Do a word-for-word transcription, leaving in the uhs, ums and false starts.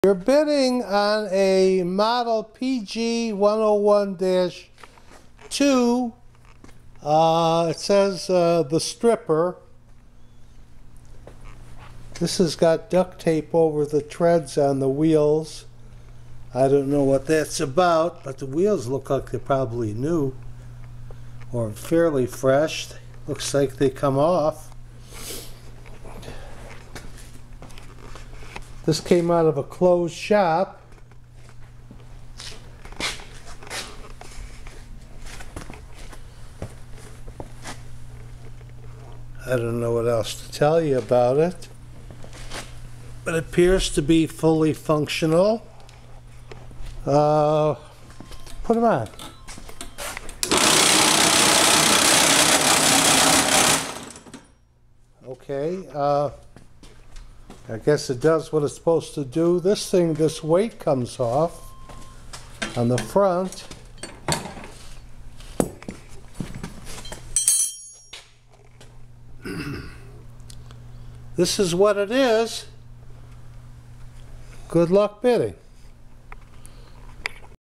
You're bidding on a model P G one oh one dash two. Uh, it says uh, the stripper. This has got duct tape over the treads on the wheels. I don't know what that's about, but the wheels look like they're probably new or fairly fresh. Looks like they come off. This came out of a closed shop. I don't know what else to tell you about it, but it appears to be fully functional. Uh, put them on. Okay. Uh, I guess it does what it's supposed to do. This thing, this weight comes off on the front. This is what it is. Good luck bidding.